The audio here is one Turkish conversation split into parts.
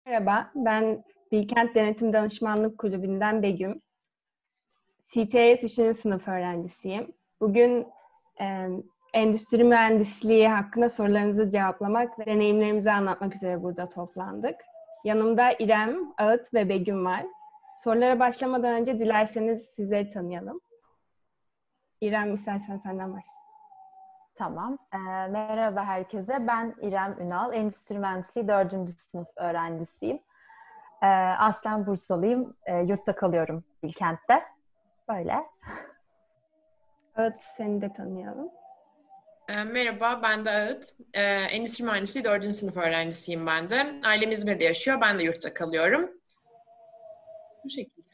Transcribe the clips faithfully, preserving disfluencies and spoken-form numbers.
Merhaba, ben Bilkent Denetim Danışmanlık Kulübü'nden Begüm. C T S üçüncü sınıf öğrencisiyim. Bugün e, endüstri mühendisliği hakkında sorularınızı cevaplamak ve deneyimlerimizi anlatmak üzere burada toplandık. Yanımda İrem, Ağıt ve Begüm var. Sorulara başlamadan önce dilerseniz sizleri tanıyalım. İrem, istersen senden başla. Tamam. Ee, merhaba herkese. Ben İrem Ünal. Endüstri Mühendisliği dördüncü sınıf öğrencisiyim. Ee, aslen Bursalıyım. Ee, yurtta kalıyorum Bilkent'te. Böyle. Ağıt, seni de tanıyalım. E, Merhaba, ben de Ağıt. E, Endüstri Mühendisliği dördüncü sınıf öğrencisiyim ben de. Ailem İzmir'de yaşıyor, ben de yurtta kalıyorum. Bu şekilde.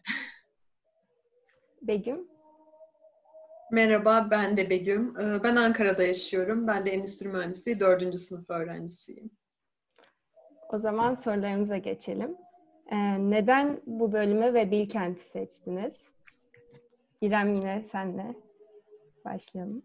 Begüm. Merhaba, ben de Begüm. Ee, Ben Ankara'da yaşıyorum. Ben de Endüstri Mühendisliği dördüncü sınıf öğrencisiyim. O zaman sorularımıza geçelim. Ee, neden bu bölümü ve Bilkent'i seçtiniz? İrem, yine senle başlayalım.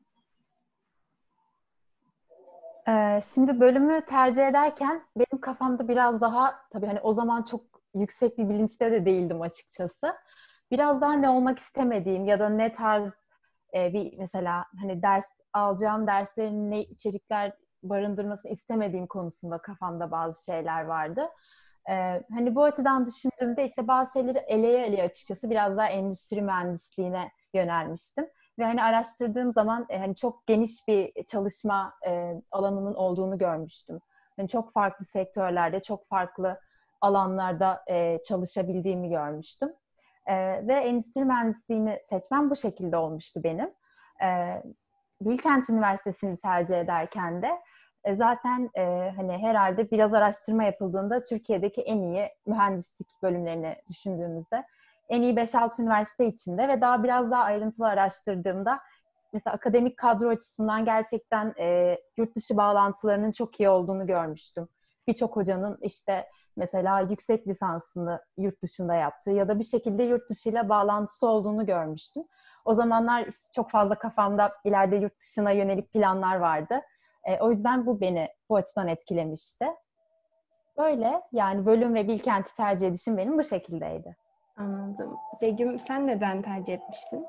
Ee, şimdi bölümü tercih ederken benim kafamda biraz daha, tabii hani o zaman çok yüksek bir bilinçte de değildim açıkçası. Biraz daha ne olmak istemediğim ya da ne tarz e, bir mesela hani ders alacağım derslerin ne içerikler barındırmasını istemediğim konusunda kafamda bazı şeyler vardı. Ee, hani bu açıdan düşündüğümde işte bazı şeyleri eleye eleye açıkçası biraz daha endüstri mühendisliğine yönelmiştim. Ve hani araştırdığım zaman e, hani çok geniş bir çalışma e, alanının olduğunu görmüştüm. Hani çok farklı sektörlerde, çok farklı alanlarda e, çalışabildiğimi görmüştüm. E, ve endüstri mühendisliğini seçmem bu şekilde olmuştu benim. E, Bilkent Üniversitesi'ni tercih ederken de e, zaten e, hani herhalde biraz araştırma yapıldığında Türkiye'deki en iyi mühendislik bölümlerini düşündüğümüzde en iyi beş altı üniversite içinde ve daha biraz daha ayrıntılı araştırdığımda mesela akademik kadro açısından gerçekten e, yurt dışı bağlantılarının çok iyi olduğunu görmüştüm. Birçok hocanın işte mesela yüksek lisansını yurt dışında yaptığı ya da bir şekilde yurt dışıyla bağlantısı olduğunu görmüştüm. O zamanlar işte çok fazla kafamda ileride yurt dışına yönelik planlar vardı. E, o yüzden bu beni bu açıdan etkilemişti. Böyle yani bölüm ve Bilkent'i tercih edişim benim bu şekildeydi. Anladım. Begüm, sen neden tercih etmiştin?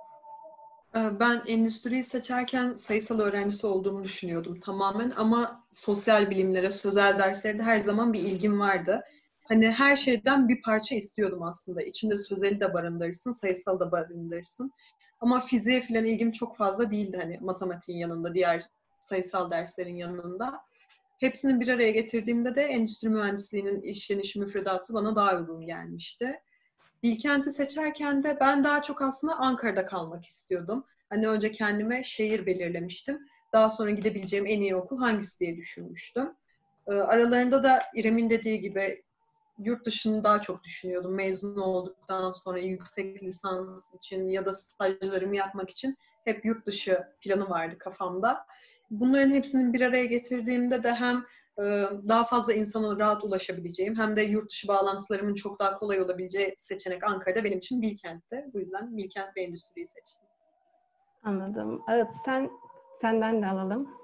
Ee, Ben endüstriyi seçerken sayısal öğrencisi olduğumu düşünüyordum tamamen ama sosyal bilimlere, sözel derslere de her zaman bir ilgim vardı. Hani her şeyden bir parça istiyordum aslında. İçinde sözeli de barındırırsın, sayısal da barındırırsın. Ama fiziğe falan ilgim çok fazla değildi hani matematiğin yanında, diğer sayısal derslerin yanında. Hepsini bir araya getirdiğimde de endüstri mühendisliğinin işlenişi müfredatı bana daha uygun gelmişti. Bilkent'i seçerken de ben daha çok aslında Ankara'da kalmak istiyordum. Hani önce kendime şehir belirlemiştim. Daha sonra gidebileceğim en iyi okul hangisi diye düşünmüştüm. Ee, aralarında da İrem'in dediği gibi yurt dışını daha çok düşünüyordum. Mezun olduktan sonra yüksek lisans için ya da stajlarımı yapmak için hep yurt dışı planı vardı kafamda. Bunların hepsini bir araya getirdiğimde de hem daha fazla insana rahat ulaşabileceğim hem de yurt dışı bağlantılarımın çok daha kolay olabileceği seçenek Ankara'da benim için Bilkent'te. Bu yüzden Bilkent ve endüstriyi seçtim. Anladım. Evet, sen senden de alalım.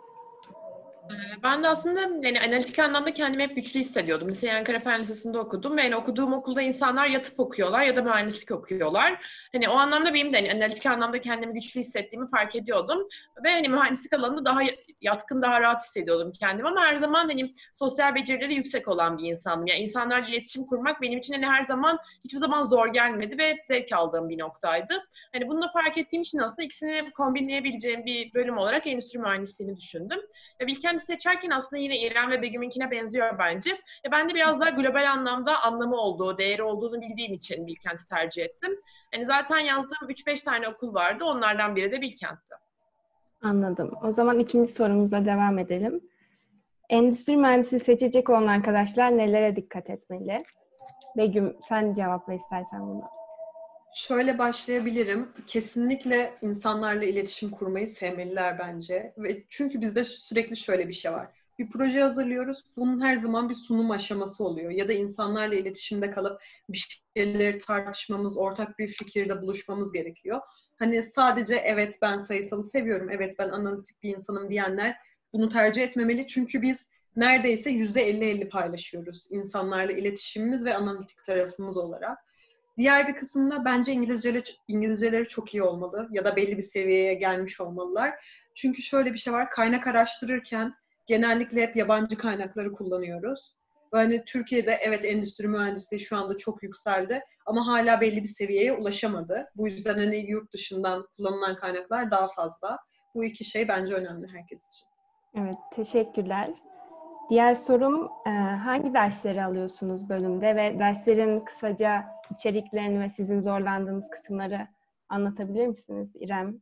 Ben de aslında yani analitik anlamda kendimi hep güçlü hissediyordum. Liseyi Ankara Fen Lisesi'nde okudum ve yani okuduğum okulda insanlar ya tıp okuyorlar ya da mühendislik okuyorlar. Hani o anlamda benim de hani analitik anlamda kendimi güçlü hissettiğimi fark ediyordum. Ve hani mühendislik alanında daha yatkın, daha rahat hissediyordum kendimi ama her zaman hani sosyal becerileri yüksek olan bir insandım. Yani insanlarla iletişim kurmak benim için hani her zaman hiçbir zaman zor gelmedi ve zevk aldığım bir noktaydı. Hani bunu da fark ettiğim için aslında ikisini kombinleyebileceğim bir bölüm olarak endüstri mühendisliğini düşündüm. Ve Bilkent'i seçerken aslında yine İrem ve Begüm'ünkine benziyor bence. E ben de biraz daha global anlamda anlamı olduğu, değeri olduğunu bildiğim için Bilkent'i tercih ettim. Yani zaten yazdığım üç beş tane okul vardı. Onlardan biri de Bilkent'ti. Anladım. O zaman ikinci sorumuzla devam edelim. Endüstri mühendisliği seçecek olan arkadaşlar nelere dikkat etmeli? Begüm, sen cevapla istersen bunu. Şöyle başlayabilirim. Kesinlikle insanlarla iletişim kurmayı sevmeliler bence. Ve çünkü bizde sürekli şöyle bir şey var. Bir proje hazırlıyoruz. Bunun her zaman bir sunum aşaması oluyor. Ya da insanlarla iletişimde kalıp bir şeyleri tartışmamız, ortak bir fikirde buluşmamız gerekiyor. Hani sadece evet ben sayısalı seviyorum, evet ben analitik bir insanım diyenler bunu tercih etmemeli. Çünkü biz neredeyse yüzde elli elli paylaşıyoruz insanlarla iletişimimiz ve analitik tarafımız olarak. Diğer bir kısımda bence İngilizceleri, İngilizceleri çok iyi olmalı ya da belli bir seviyeye gelmiş olmalılar. Çünkü şöyle bir şey var, kaynak araştırırken genellikle hep yabancı kaynakları kullanıyoruz. Yani Türkiye'de evet endüstri mühendisliği şu anda çok yükseldi ama hala belli bir seviyeye ulaşamadı. Bu yüzden hani yurt dışından kullanılan kaynaklar daha fazla. Bu iki şey bence önemli herkes için. Evet, teşekkürler. Diğer sorum, e, hangi dersleri alıyorsunuz bölümde ve derslerin kısaca içeriklerini ve sizin zorlandığınız kısımları anlatabilir misiniz İrem?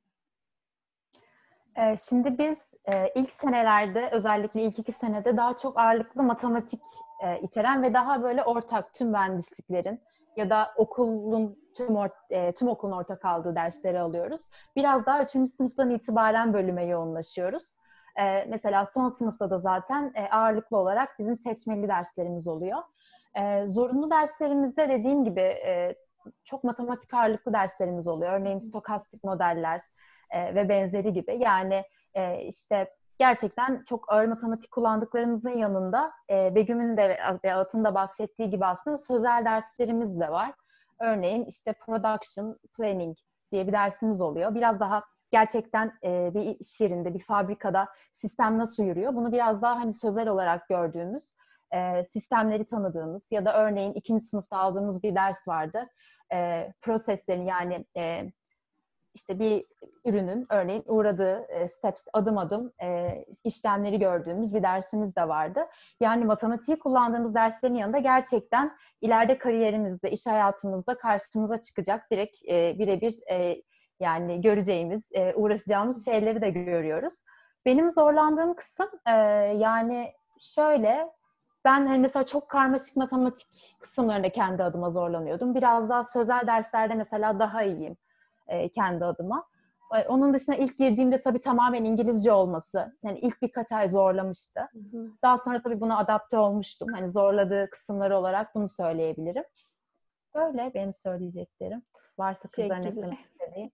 Ee, Şimdi biz e, ilk senelerde, özellikle ilk iki senede daha çok ağırlıklı matematik e, içeren ve daha böyle ortak tüm mühendisliklerin ya da okulun tüm or- e, tüm okulun ortak aldığı dersleri alıyoruz. Biraz daha üçüncü sınıftan itibaren bölüme yoğunlaşıyoruz. E, mesela son sınıfta da zaten e, ağırlıklı olarak bizim seçmeli derslerimiz oluyor. E, zorunlu derslerimizde dediğim gibi e, çok matematik ağırlıklı derslerimiz oluyor. Örneğin stokastik modeller e, ve benzeri gibi. Yani e, işte gerçekten çok ağır matematik kullandıklarımızın yanında e, Begüm'ün de ve At'ın da bahsettiği gibi aslında sözel derslerimiz de var. Örneğin işte production planning diye bir dersimiz oluyor. Biraz daha gerçekten e, bir iş yerinde, bir fabrikada sistem nasıl yürüyor? Bunu biraz daha hani sözel olarak gördüğümüz, e, sistemleri tanıdığımız ya da örneğin ikinci sınıfta aldığımız bir ders vardı. E, proseslerin yani e, işte bir ürünün örneğin uğradığı e, steps, adım adım e, işlemleri gördüğümüz bir dersimiz de vardı. Yani matematiği kullandığımız derslerin yanında gerçekten ileride kariyerimizde, iş hayatımızda karşımıza çıkacak direkt e, birebir e, yani göreceğimiz, e, uğraşacağımız şeyleri de görüyoruz. Benim zorlandığım kısım e, yani şöyle, ben hani mesela çok karmaşık matematik kısımlarında kendi adıma zorlanıyordum. Biraz daha sözel derslerde mesela daha iyiyim e, kendi adıma. E, onun dışında ilk girdiğimde tabii tamamen İngilizce olması, yani ilk birkaç ay zorlamıştı. Hı hı. Daha sonra tabii buna adapte olmuştum. Hani zorladığı kısımları olarak bunu söyleyebilirim. Böyle benim söyleyeceklerim. Varsa kızların eklemek istediği.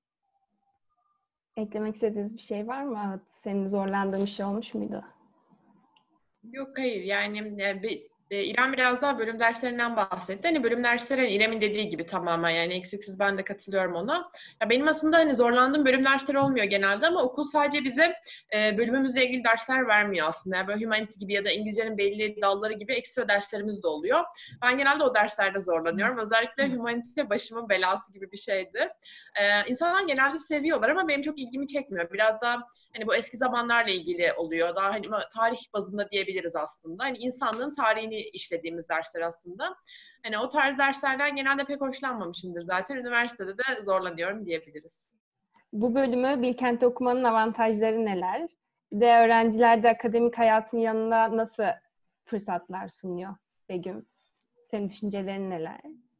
Eklemek istediğiniz bir şey var mı? Senin zorlandığın bir şey olmuş muydu? Yok, hayır. Yani e, bir, e, İrem biraz daha bölüm derslerinden bahsetti. Hani bölüm dersleri hani İrem'in dediği gibi tamamen, yani eksiksiz, ben de katılıyorum ona. Ya benim aslında hani zorlandığım bölüm dersleri olmuyor genelde ama okul sadece bize e, bölümümüzle ilgili dersler vermiyor aslında. Yani böyle humanity gibi ya da İngilizcenin belli dalları gibi ekstra derslerimiz de oluyor. Ben genelde o derslerde zorlanıyorum. Özellikle humanity başımın belası gibi bir şeydi. Ee, insanlar genelde seviyorlar ama benim çok ilgimi çekmiyor. Biraz daha hani bu eski zamanlarla ilgili oluyor. Daha hani tarih bazında diyebiliriz aslında. Hani insanlığın tarihini işlediğimiz dersler aslında. Hani o tarz derslerden genelde pek hoşlanmamışımdır zaten. Üniversitede de zorlanıyorum diyebiliriz. Bu bölümü Bilkent'te okumanın avantajları neler? Bir de öğrencilerde akademik hayatın yanında nasıl fırsatlar sunuyor Begüm? Senin düşüncelerin neler?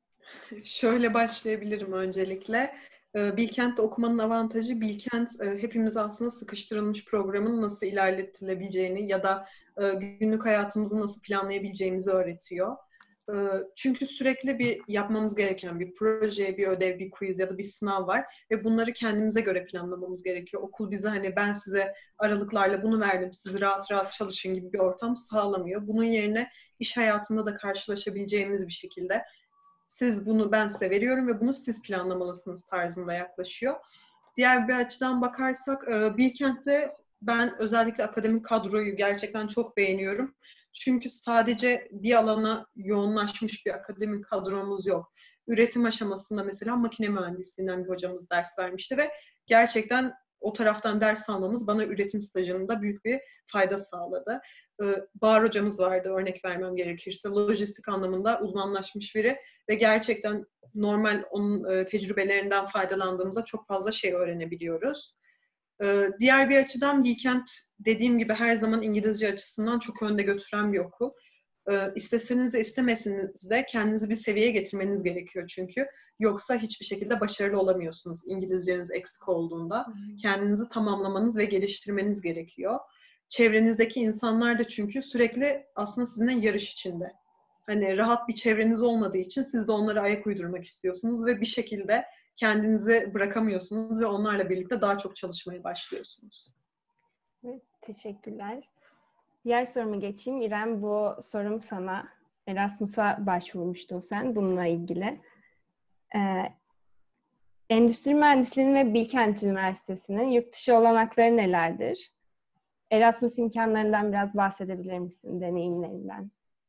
Şöyle başlayabilirim öncelikle. Bilkent'te okumanın avantajı, Bilkent hepimiz aslında sıkıştırılmış programın nasıl ilerletilebileceğini ya da günlük hayatımızı nasıl planlayabileceğimizi öğretiyor. Çünkü sürekli bir yapmamız gereken bir proje, bir ödev, bir quiz ya da bir sınav var ve bunları kendimize göre planlamamız gerekiyor. Okul bize hani ben size aralıklarla bunu verdim, siz rahat rahat çalışın gibi bir ortam sağlamıyor. Bunun yerine iş hayatında da karşılaşabileceğimiz bir şekilde siz bunu ben size veriyorum ve bunu siz planlamalısınız tarzında yaklaşıyor. Diğer bir açıdan bakarsak Bilkent'te ben özellikle akademik kadroyu gerçekten çok beğeniyorum. Çünkü sadece bir alana yoğunlaşmış bir akademik kadromuz yok. Üretim aşamasında mesela makine mühendisliğinden bir hocamız ders vermişti ve gerçekten o taraftan ders almamız bana üretim stajında büyük bir fayda sağladı. Bahar hocamız vardı, örnek vermem gerekirse. Lojistik anlamında uzmanlaşmış biri ve gerçekten normal onun tecrübelerinden faydalandığımızda çok fazla şey öğrenebiliyoruz. Diğer bir açıdan Bilkent dediğim gibi her zaman İngilizce açısından çok önde götüren bir okul. İsteseniz de istemeseniz de kendinizi bir seviyeye getirmeniz gerekiyor çünkü. Yoksa hiçbir şekilde başarılı olamıyorsunuz İngilizceniz eksik olduğunda. Kendinizi tamamlamanız ve geliştirmeniz gerekiyor. Çevrenizdeki insanlar da çünkü sürekli aslında sizinle yarış içinde. Hani rahat bir çevreniz olmadığı için siz de onlara ayak uydurmak istiyorsunuz ve bir şekilde kendinizi bırakamıyorsunuz ve onlarla birlikte daha çok çalışmaya başlıyorsunuz. Evet, teşekkürler. Diğer soruma geçeyim. İrem, bu sorum sana. Erasmus'a başvurmuştun sen bununla ilgili. Ee, Endüstri Mühendisliği'nin ve Bilkent Üniversitesi'nin yurt dışı olanakları nelerdir? Erasmus imkanlarından biraz bahsedebilir misin, deneyimlerinden?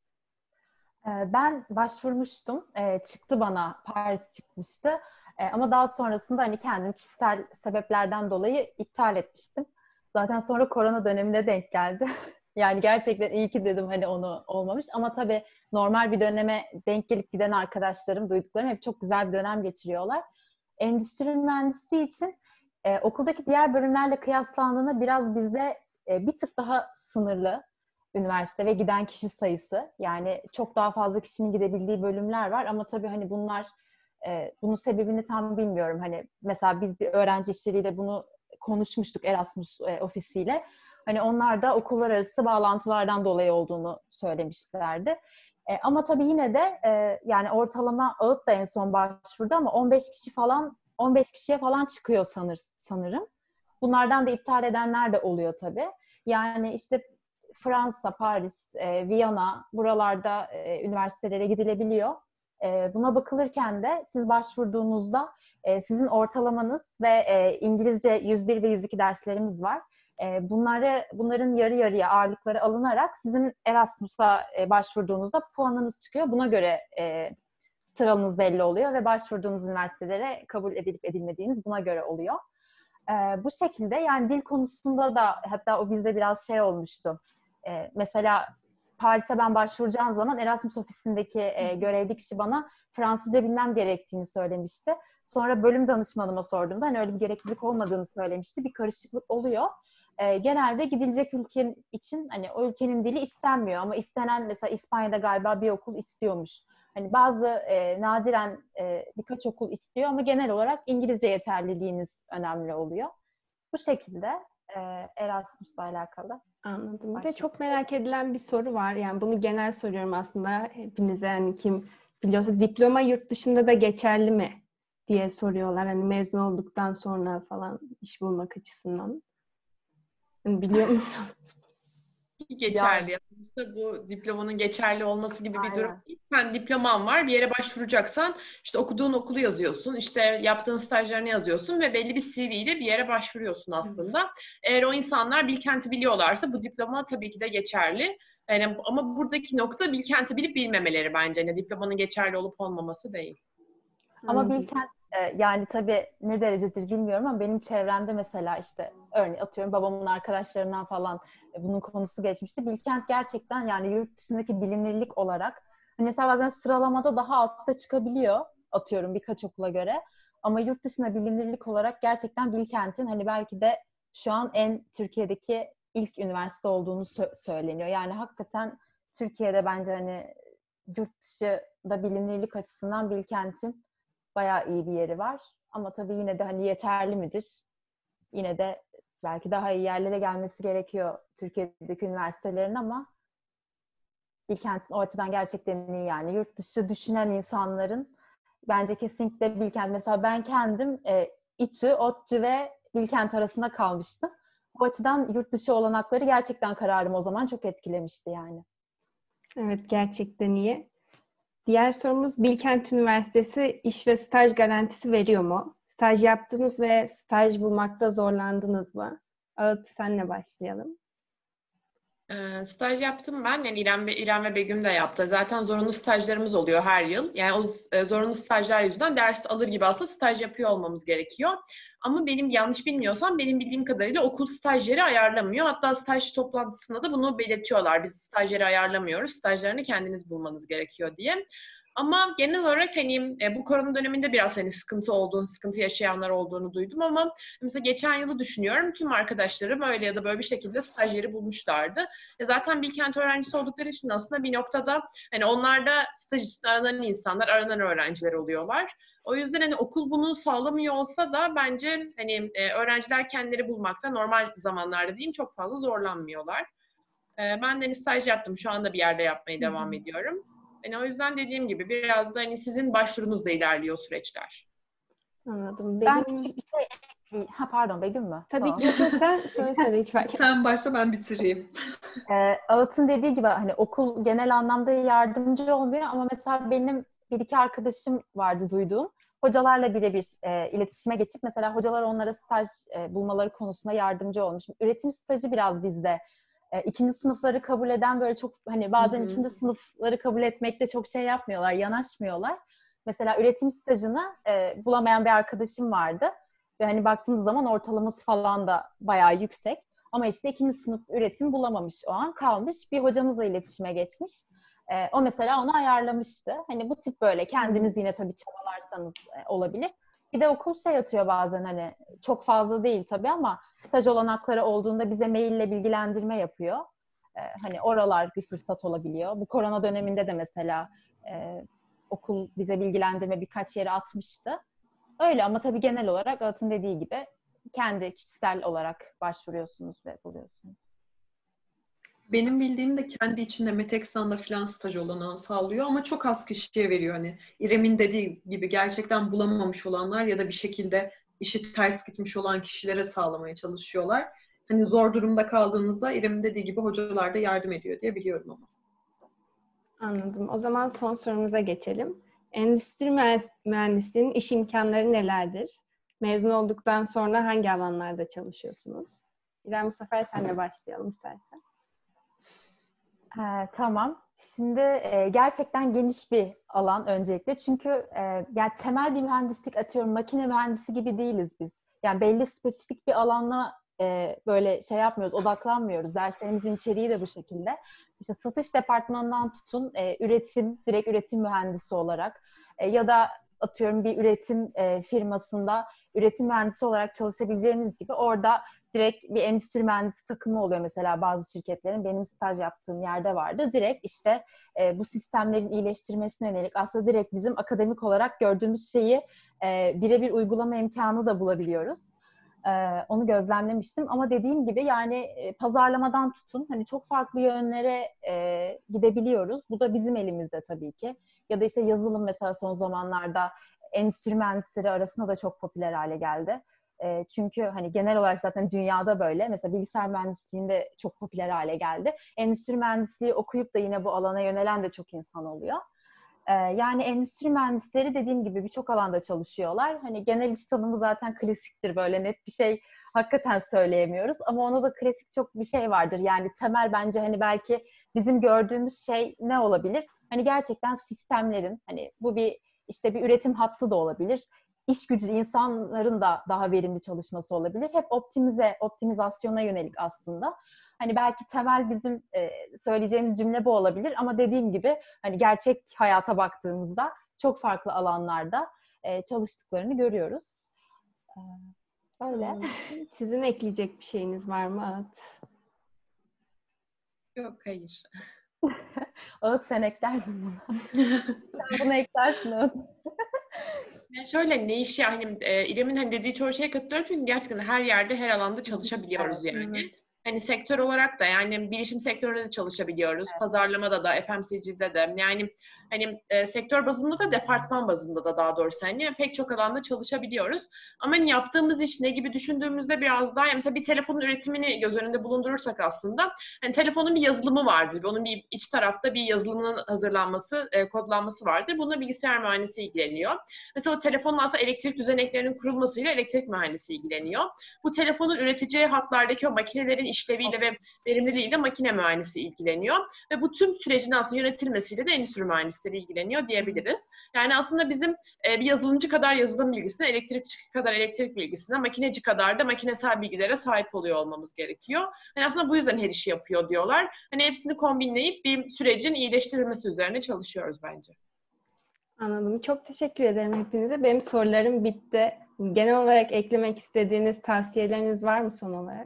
Ben başvurmuştum. E, çıktı bana, Paris çıkmıştı. E, ama daha sonrasında hani kendim kişisel sebeplerden dolayı iptal etmiştim. Zaten sonra korona dönemine denk geldi. Yani gerçekten iyi ki dedim hani onu olmamış. Ama tabii normal bir döneme denk gelip giden arkadaşlarım, duyduklarım hep çok güzel bir dönem geçiriyorlar. Endüstri mühendisliği için e, okuldaki diğer bölümlerle kıyaslandığında biraz bizde e, bir tık daha sınırlı üniversite ve giden kişi sayısı. Yani çok daha fazla kişinin gidebildiği bölümler var ama tabii hani bunlar e, bunun sebebini tam bilmiyorum. Hani mesela biz bir öğrenci işleriyle bunu konuşmuştuk Erasmus e, ofisiyle. Hani onlar da okullar arası bağlantılardan dolayı olduğunu söylemişlerdi. E, ama tabii yine de e, yani ortalama ağıt da en son başvurdu ama on beş kişi falan on beş kişiye falan çıkıyor sanır, sanırım. Bunlardan da iptal edenler de oluyor tabii. Yani işte Fransa, Paris, e, Viyana buralarda e, üniversitelere gidilebiliyor. E, buna bakılırken de siz başvurduğunuzda e, sizin ortalamanız ve e, İngilizce yüz bir ve yüz iki derslerimiz var. E, bunları bunların yarı yarıya ağırlıkları alınarak sizin Erasmus'a e, başvurduğunuzda puanınız çıkıyor. Buna göre e, sıranız belli oluyor ve başvurduğunuz üniversitelere kabul edilip edilmediğiniz buna göre oluyor. E, bu şekilde yani dil konusunda da hatta o bizde biraz şey olmuştu. E, mesela Paris'e ben başvuracağım zaman Erasmus ofisindeki e, görevli kişi bana Fransızca bilmem gerektiğini söylemişti. Sonra bölüm danışmanıma sorduğumda hani öyle bir gereklilik olmadığını söylemişti. Bir karışıklık oluyor. E, genelde gidilecek ülke için hani o ülkenin dili istenmiyor ama istenen mesela İspanya'da galiba bir okul istiyormuş. Hani bazı e, nadiren e, birkaç okul istiyor ama genel olarak İngilizce yeterliliğiniz önemli oluyor. Bu şekilde e, Erasmus'la alakalı. Anladım. Bir de çok merak edilen bir soru var. Yani bunu genel soruyorum aslında hepinize, yani kim biliyorsa, diploma yurt dışında da geçerli mi diye soruyorlar. Hani mezun olduktan sonra falan iş bulmak açısından. Yani biliyor musunuz? Geçerli. Yani bu diplomanın geçerli olması gibi bir Aynen. durum değil. Sen diploman var, bir yere başvuracaksan işte okuduğun okulu yazıyorsun, işte yaptığın stajlarını yazıyorsun ve belli bir C V ile bir yere başvuruyorsun aslında. Evet. Eğer o insanlar Bilkent'i biliyorlarsa bu diploma tabii ki de geçerli. Yani, ama buradaki nokta Bilkent'i bilip bilmemeleri bence. Yani diplomanın geçerli olup olmaması değil. Ama Bilkent e, yani tabii ne derecedir bilmiyorum ama benim çevremde mesela işte örneğin atıyorum babamın arkadaşlarından falan e, bunun konusu geçmişti. Bilkent gerçekten yani yurt dışındaki bilinirlik olarak hani mesela bazen sıralamada daha altta çıkabiliyor atıyorum birkaç okula göre. Ama yurt dışında bilinirlik olarak gerçekten Bilkent'in hani belki de şu an en Türkiye'deki ilk üniversite olduğunu sö- söyleniyor. Yani hakikaten Türkiye'de bence hani yurt dışında bilinirlik açısından Bilkent'in bayağı iyi bir yeri var. Ama tabii yine de hani yeterli midir? Yine de belki daha iyi yerlere gelmesi gerekiyor Türkiye'deki üniversitelerin ama Bilkent o açıdan gerçekten iyi yani. Yurt dışı düşünen insanların bence kesinlikle Bilkent. Mesela ben kendim e, İTÜ, ODTÜ ve Bilkent arasında kalmıştım. Bu açıdan yurt dışı olanakları gerçekten kararımı o zaman çok etkilemişti yani. Evet, gerçekten iyi. Diğer sorumuz, Bilkent Üniversitesi iş ve staj garantisi veriyor mu? Staj yaptınız ve staj bulmakta zorlandınız mı? Ağıt, senle başlayalım. E, staj yaptım ben. Yani İrem ve, İrem ve Begüm de yaptı. Zaten zorunlu stajlarımız oluyor her yıl. Yani o e, zorunlu stajlar yüzünden ders alır gibi aslında staj yapıyor olmamız gerekiyor. Ama benim yanlış bilmiyorsam benim bildiğim kadarıyla okul stajyeri ayarlamıyor. Hatta staj toplantısında da bunu belirtiyorlar. Biz stajyeri ayarlamıyoruz. Stajlarını kendiniz bulmanız gerekiyor diye. Ama genel olarak hani e, bu korona döneminde biraz hani sıkıntı olduğunu, sıkıntı yaşayanlar olduğunu duydum ama mesela geçen yılı düşünüyorum. Tüm arkadaşlarım öyle ya da böyle bir şekilde stajyeri bulmuşlardı. E, zaten Bilkent öğrencisi oldukları için aslında bir noktada hani onlar da staj için aranan insanlar, aranan öğrenciler oluyorlar. O yüzden hani okul bunu sağlamıyor olsa da bence hani e, öğrenciler kendileri bulmakta normal zamanlarda diyeyim çok fazla zorlanmıyorlar. E, ben de hani staj yaptım. Şu anda bir yerde yapmaya devam Hı-hı. ediyorum. Yani o yüzden dediğim gibi biraz da hani sizin başvurunuzda ilerliyor süreçler. Anladım. Ben Benim... küçük bir şey Şey, ha pardon Begüm mü? Tabii Tamam. ki sen söyle söyle hiç fark etmez. Sen başla, ben bitireyim. Ee, Ağıt'ın dediği gibi hani okul genel anlamda yardımcı olmuyor ama mesela benim bir iki arkadaşım vardı duyduğum. Hocalarla birebir e, iletişime geçip mesela hocalar onlara staj e, bulmaları konusunda yardımcı olmuş. Üretim stajı biraz bizde e, ikinci sınıfları kabul eden böyle çok hani bazen Hı hı. ikinci sınıfları kabul etmekte çok şey yapmıyorlar, yanaşmıyorlar. Mesela üretim stajını e, bulamayan bir arkadaşım vardı. Ve hani baktığınız zaman ortalaması falan da bayağı yüksek. Ama işte ikinci sınıf üretim bulamamış o an. Kalmış. Bir hocamızla iletişime geçmiş. Ee, o mesela onu ayarlamıştı. Hani bu tip böyle kendiniz yine tabii çabalarsanız e, olabilir. Bir de okul şey atıyor bazen hani çok fazla değil tabii ama staj olanakları olduğunda bize maille bilgilendirme yapıyor. Ee, hani oralar bir fırsat olabiliyor. Bu korona döneminde de mesela e, okul bize bilgilendirme birkaç yere atmıştı. Öyle ama tabii genel olarak Ağıt'ın dediği gibi kendi kişisel olarak başvuruyorsunuz ve buluyorsunuz. Benim bildiğim de kendi içinde Meteksan'da filan staj olanağı sağlıyor ama çok az kişiye veriyor. Hani İrem'in dediği gibi gerçekten bulamamış olanlar ya da bir şekilde işi ters gitmiş olan kişilere sağlamaya çalışıyorlar. Hani zor durumda kaldığınızda İrem'in dediği gibi hocalar da yardım ediyor diye biliyorum ama. Anladım. O zaman son sorumuza geçelim. Endüstri mühendisliğinin iş imkanları nelerdir? Mezun olduktan sonra hangi alanlarda çalışıyorsunuz? İrem, bu sefer senle başlayalım istersen. Ee, tamam. Şimdi e, gerçekten geniş bir alan öncelikle. Çünkü e, yani temel bir mühendislik atıyorum makine mühendisi gibi değiliz biz. Yani belli spesifik bir alanla e, böyle şey yapmıyoruz, odaklanmıyoruz. Derslerimizin içeriği de bu şekilde. İşte satış departmanından tutun, e, üretim, direkt üretim mühendisi olarak e, ya da atıyorum bir üretim e, firmasında üretim mühendisi olarak çalışabileceğiniz gibi orada direkt bir endüstri mühendisi takımı oluyor mesela bazı şirketlerin. Benim staj yaptığım yerde vardı. Direkt işte e, bu sistemlerin iyileştirmesine yönelik aslında direkt bizim akademik olarak gördüğümüz şeyi e, birebir uygulama imkanı da bulabiliyoruz. E, onu gözlemlemiştim ama dediğim gibi yani e, pazarlamadan tutun hani çok farklı yönlere e, gidebiliyoruz. Bu da bizim elimizde tabii ki. Ya da işte yazılım mesela son zamanlarda endüstri mühendisleri arasında da çok popüler hale geldi. E, çünkü hani genel olarak zaten dünyada böyle. Mesela bilgisayar mühendisliğinde çok popüler hale geldi. Endüstri mühendisliği okuyup da yine bu alana yönelen de çok insan oluyor. E, yani endüstri mühendisleri dediğim gibi birçok alanda çalışıyorlar. Hani genel iş tanımı zaten klasiktir. Böyle net bir şey hakikaten söyleyemiyoruz. Ama ona da klasik çok bir şey vardır. Yani temel bence hani belki bizim gördüğümüz şey ne olabilir? Hani gerçekten sistemlerin hani bu bir işte bir üretim hattı da olabilir. İş gücü insanların da daha verimli çalışması olabilir. Hep optimize, optimizasyona yönelik aslında. Hani belki temel bizim e, söyleyeceğimiz cümle bu olabilir ama dediğim gibi hani gerçek hayata baktığımızda çok farklı alanlarda e, çalıştıklarını görüyoruz. E, öyle. Sizin ekleyecek bir şeyiniz var mı Ağıt? Yok, hayır. Ağıt sen eklersin bunu. Sen bunu eklersin Ağıt. Yani şöyle ne iş ya hani e, İrem'in hani dediği çoğu şeye katılıyorum çünkü gerçekten her yerde her alanda çalışabiliyoruz Evet, yani. evet. Hani sektör olarak da yani bilişim sektöründe de çalışabiliyoruz. Pazarlamada da, F M C G'de de yani hani e, sektör bazında da departman bazında da daha doğrusu hani pek çok alanda çalışabiliyoruz. Ama hani yaptığımız iş ne gibi düşündüğümüzde biraz daha yani mesela bir telefonun üretimini göz önünde bulundurursak aslında hani telefonun bir yazılımı vardır. Onun bir iç tarafta bir yazılımının hazırlanması, e, kodlanması vardır. Bununla bilgisayar mühendisi ilgileniyor. Mesela o telefonun aslında elektrik düzeneklerinin kurulmasıyla elektrik mühendisi ilgileniyor. Bu telefonun üreteceği hatlardaki o makinelerin işleviyle ve verimliliğiyle makine mühendisi ilgileniyor. Ve bu tüm sürecin aslında yönetilmesiyle de endüstri mühendisleri ilgileniyor diyebiliriz. Yani aslında bizim e, bir yazılımcı kadar yazılım bilgisine, elektrikçi kadar elektrik bilgisine, makineci kadar da makinesel bilgilere sahip oluyor olmamız gerekiyor. Yani aslında bu yüzden her işi yapıyor diyorlar. Hani hepsini kombinleyip bir sürecin iyileştirilmesi üzerine çalışıyoruz bence. Anladım. Çok teşekkür ederim hepinize. Benim sorularım bitti. Genel olarak eklemek istediğiniz tavsiyeleriniz var mı son olarak?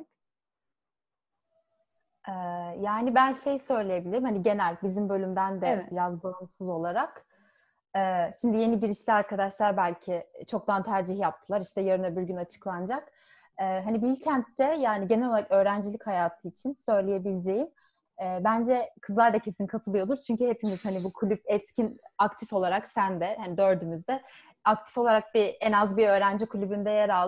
Ee, yani ben şey söyleyebilirim. Hani genel bizim bölümden de Evet. biraz bağımsız olarak. Ee, şimdi yeni girişli arkadaşlar belki çoktan tercih yaptılar. İşte yarın öbür gün açıklanacak. Ee, hani Bilkent'te yani genel olarak öğrencilik hayatı için söyleyebileceğim e, bence kızlar da kesin katılıyordur. Çünkü hepimiz hani bu kulüp etkin aktif olarak sen de hani dördümüz de aktif olarak bir en az bir öğrenci kulübünde yer aldık.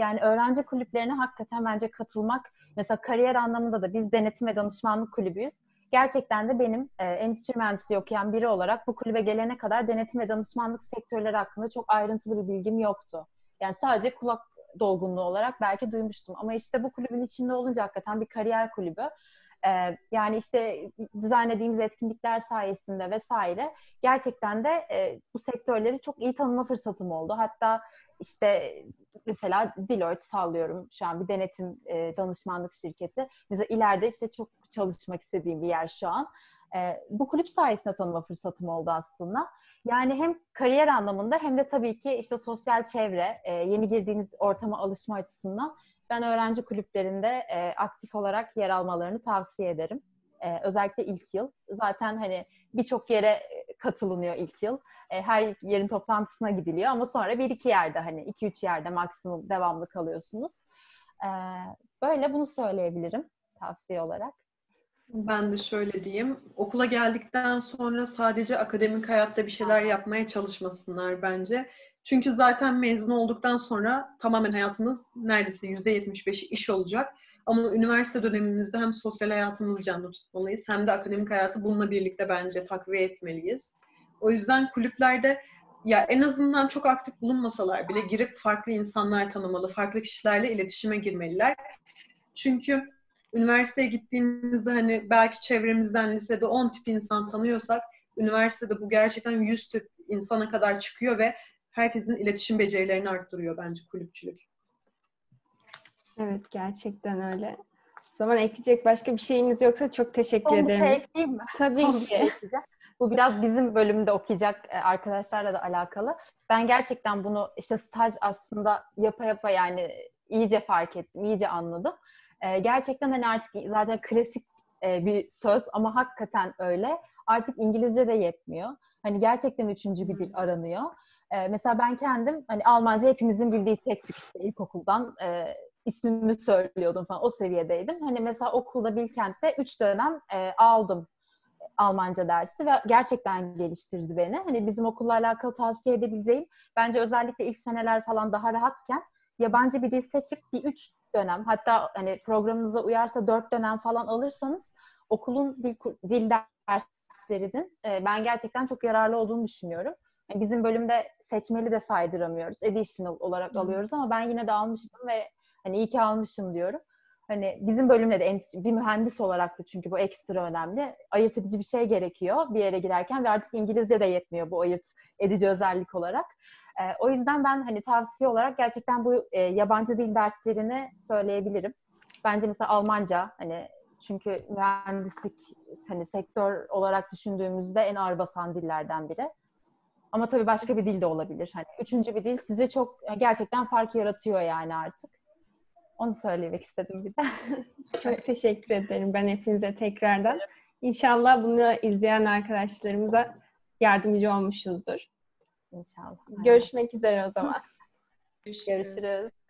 Yani öğrenci kulüplerine hakikaten bence katılmak, mesela kariyer anlamında da biz denetim ve danışmanlık kulübüyüz. Gerçekten de benim e, endüstri mühendisliği okuyan biri olarak bu kulübe gelene kadar denetim ve danışmanlık sektörleri hakkında çok ayrıntılı bir bilgim yoktu. Yani sadece kulak dolgunluğu olarak belki duymuştum. Ama işte bu kulübün içinde olunca hakikaten bir kariyer kulübü. Ee, yani işte düzenlediğimiz etkinlikler sayesinde vesaire gerçekten de e, bu sektörleri çok iyi tanıma fırsatım oldu. Hatta işte mesela Deloitte sallıyorum şu an bir denetim e, danışmanlık şirketi. Mesela ileride işte çok çalışmak istediğim bir yer şu an. E, bu kulüp sayesinde tanıma fırsatım oldu aslında. Yani hem kariyer anlamında hem de tabii ki işte sosyal çevre, e, yeni girdiğiniz ortama alışma açısından ben öğrenci kulüplerinde e, aktif olarak yer almalarını tavsiye ederim. E, özellikle ilk yıl. Zaten hani birçok yere katılınıyor ilk yıl. E, her yerin toplantısına gidiliyor ama sonra bir iki yerde hani iki üç yerde maksimum devamlı kalıyorsunuz. E, böyle bunu söyleyebilirim tavsiye olarak. Ben de şöyle diyeyim. Okula geldikten sonra sadece akademik hayatta bir şeyler yapmaya çalışmasınlar bence. Çünkü zaten mezun olduktan sonra tamamen hayatınız neredeyse yüzde yetmiş beşi iş olacak. Ama üniversite dönemimizde hem sosyal hayatımızı canlı tutmalıyız hem de akademik hayatı bununla birlikte bence takviye etmeliyiz. O yüzden kulüplerde ya en azından çok aktif bulunmasalar bile girip farklı insanlar tanımalı, farklı kişilerle iletişime girmeliler. Çünkü üniversiteye gittiğimizde hani belki çevremizden lisede on tip insan tanıyorsak üniversitede bu gerçekten yüz tip insana kadar çıkıyor ve herkesin iletişim becerilerini arttırıyor bence kulüpçülük. Evet, gerçekten öyle. O zaman ekleyecek başka bir şeyiniz yoksa çok teşekkür Son bir ederim. şey ekleyeyim mi? Tabii Son bir ki. şey ekleyeceğim. Bu biraz bizim bölümde okuyacak arkadaşlarla da alakalı. Ben gerçekten bunu işte staj aslında yapa yapa yani iyice fark ettim, iyice anladım. Ee, gerçekten hani artık zaten klasik e, bir söz ama hakikaten öyle. Artık İngilizce de yetmiyor. Hani gerçekten üçüncü bir dil aranıyor. Ee, mesela ben kendim hani Almanca hepimizin bildiği tek tük işte ilkokuldan e, ismimi söylüyordum falan o seviyedeydim. Hani mesela okulda Bilkent'te üç dönem e, aldım Almanca dersi ve gerçekten geliştirdi beni. Hani bizim okulla alakalı tavsiye edebileceğim bence özellikle ilk seneler falan daha rahatken yabancı bir dil seçip bir üç dönem hatta hani programınıza uyarsa dört dönem falan alırsanız okulun dil, dil derslerinin e, ben gerçekten çok yararlı olduğunu düşünüyorum. Yani bizim bölümde seçmeli de saydıramıyoruz. Additional olarak alıyoruz ama ben yine de almıştım ve hani iyi ki almışım diyorum. Hani bizim bölümde de bir mühendis olarak da çünkü bu ekstra önemli. Ayırt edici bir şey gerekiyor bir yere girerken ve artık İngilizce de yetmiyor bu ayırt edici özellik olarak. E, o yüzden ben hani tavsiye olarak gerçekten bu e, yabancı dil derslerini söyleyebilirim. Bence mesela Almanca hani çünkü mühendislik hani sektör olarak düşündüğümüzde en ağır basan dillerden biri. Ama tabii başka bir dil de olabilir. Hani üçüncü bir dil size çok gerçekten fark yaratıyor yani artık. Onu söylemek istedim bir de. Çok teşekkür ederim ben hepinize tekrardan. İnşallah bunu izleyen arkadaşlarımıza yardımcı olmuşuzdur. İnşallah. Görüşmek üzere o zaman. Görüşürüz. Görüşürüz.